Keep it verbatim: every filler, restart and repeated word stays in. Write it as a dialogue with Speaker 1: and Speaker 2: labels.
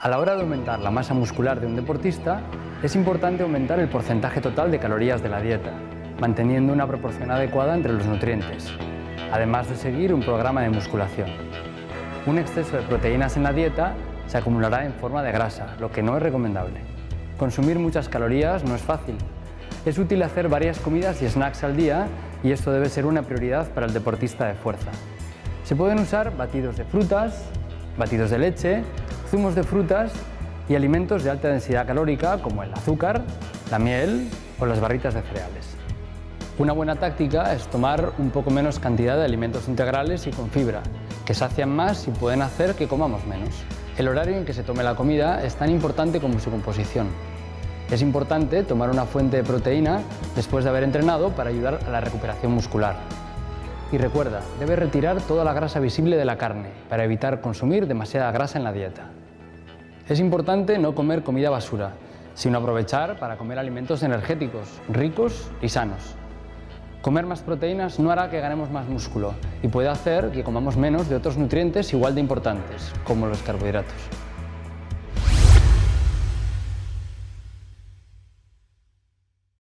Speaker 1: A la hora de aumentar la masa muscular de un deportista, es importante aumentar el porcentaje total de calorías de la dieta, manteniendo una proporción adecuada entre los nutrientes, además de seguir un programa de musculación. Un exceso de proteínas en la dieta se acumulará en forma de grasa, lo que no es recomendable. Consumir muchas calorías no es fácil. Es útil hacer varias comidas y snacks al día y esto debe ser una prioridad para el deportista de fuerza. Se pueden usar batidos de frutas, batidos de leche, zumos de frutas y alimentos de alta densidad calórica como el azúcar, la miel o las barritas de cereales. Una buena táctica es tomar un poco menos cantidad de alimentos integrales y con fibra, que sacian más y pueden hacer que comamos menos. El horario en que se tome la comida es tan importante como su composición. Es importante tomar una fuente de proteína después de haber entrenado para ayudar a la recuperación muscular. Y recuerda, debe retirar toda la grasa visible de la carne para evitar consumir demasiada grasa en la dieta. Es importante no comer comida basura, sino aprovechar para comer alimentos energéticos, ricos y sanos. Comer más proteínas no hará que ganemos más músculo y puede hacer que comamos menos de otros nutrientes igual de importantes, como los carbohidratos.